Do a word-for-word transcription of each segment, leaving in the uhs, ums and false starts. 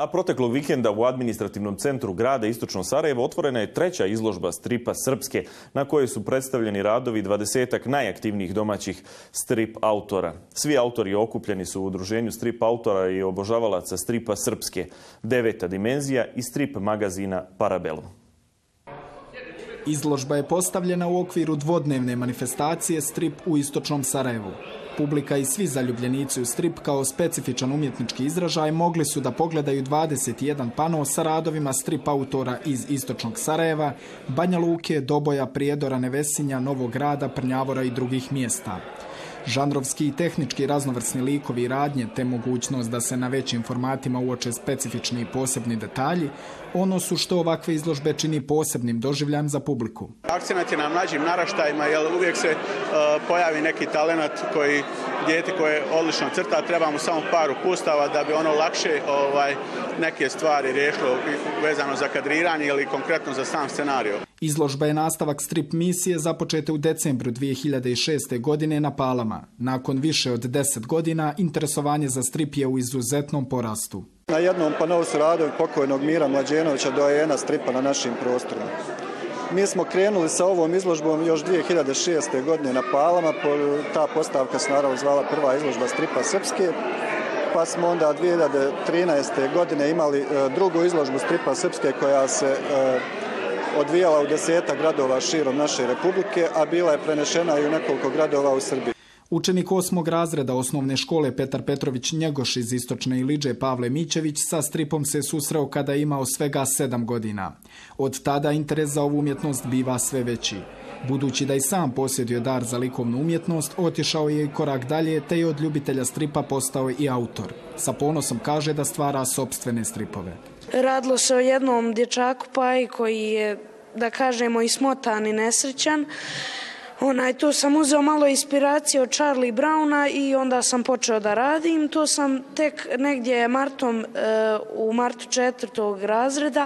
A proteklog vikenda u administrativnom centru grada Istočno Sarajevo otvorena je treća izložba stripa Srpske, na kojoj su predstavljeni radovi dvadesetak najaktivnijih domaćih strip autora. Svi autori okupljeni su u udruženju strip autora i obožavalaca stripa Srpske, Deveta dimenzija i strip magazina Parabellum. Izložba je postavljena u okviru dvodnevne manifestacije Strip u Istočnom Sarajevu. Publika i svi zaljubljenici u strip kao specifičan umjetnički izražaj mogli su da pogledaju dvadeset jedan pano sa radovima strip autora iz Istočnog Sarajeva, Banja Luke, Doboja, Prijedora, Nevesinja, Novog Grada, Prnjavora i drugih mjesta. Žanrovski i tehnički raznovrsni likovi i radnje, te mogućnost da se na većim formatima uoče specifični i posebni detalji, ono su što ovakve izložbe čini posebnim doživljajem za publiku. Akcenat je na mlađim naraštajima, jer uvijek se uh, pojavi neki talenat koji dijete koje odlično crta, treba mu samo par uputstava da bi ono lakše ovaj, neke stvari riješilo vezano za kadriranje ili konkretno za sam scenarij. Izložba je nastavak strip misije započete u decembru dvije hiljade šeste. godine na Palama. Nakon više od deset godina interesovanje za strip je u izuzetnom porastu. Na jednom panovu su radovi pokojnog Mira Mlađenovića, doajena stripa na našim prostorima. Mi smo krenuli sa ovom izložbom još dvije hiljade šeste. godine na Palama. Ta postavka se naravno zvala prva izložba stripa Srpske. Pa smo onda dvije hiljade trinaeste. godine imali drugu izložbu stripa Srpske koja se odvijala u deseta gradova širom naše republike, a bila je prenešena i u nekoliko gradova u Srbiji. Učenik osmog razreda osnovne škole Petar Petrović Njegoš iz Istočne Iliđe Pavle Mićević sa stripom se susreo kada je imao svega sedam godina. Od tada interes za ovu umjetnost biva sve veći. Budući da i sam posjedio dar za likovnu umjetnost, otišao je i korak dalje, te je od ljubitelja stripa postao i autor. Sa ponosom kaže da stvara sopstvene stripove. Radilo se o jednom dječaku Paji koji je, da kažemo, i smotan i nesrećan. Onaj, tu sam uzeo malo inspiracije od Charlie Browna i onda sam počeo da radim. To sam tek negdje martom, u martu četvrtog razreda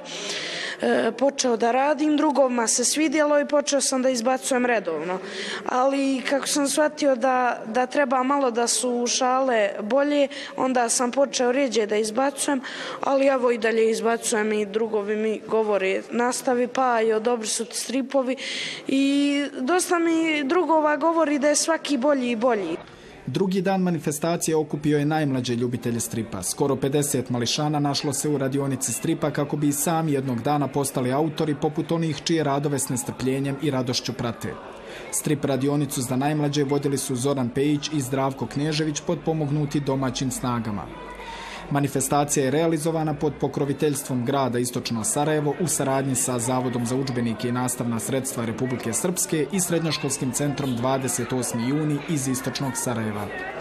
počeo da radim. Drugoma se svidjelo i počeo sam da izbacujem redovno. Ali kako sam shvatio da, da treba malo da su šale bolje, onda sam počeo rijeđe da izbacujem, ali evo i dalje izbacujem i drugovi mi govori nastavi pa i dobri su ti stripovi i dosta mi drugova govori da je svaki bolji i bolji. Drugi dan manifestacije okupio je najmlađe ljubitelje stripa. Skoro pedeset mališana našlo se u radionici stripa kako bi i sami jednog dana postali autori poput onih čije radove s nestrpljenjem i radošću prate. Strip radionicu za najmlađe vodili su Zoran Pejić i Zdravko Knežević potpomognuti domaćim snagama. Manifestacija je realizovana pod pokroviteljstvom grada Istočno Sarajevo u saradnji sa Zavodom za udžbenike i nastavna sredstva Republike Srpske i Srednjoškolskim centrom dvadeset osmi juni iz Istočnog Sarajeva.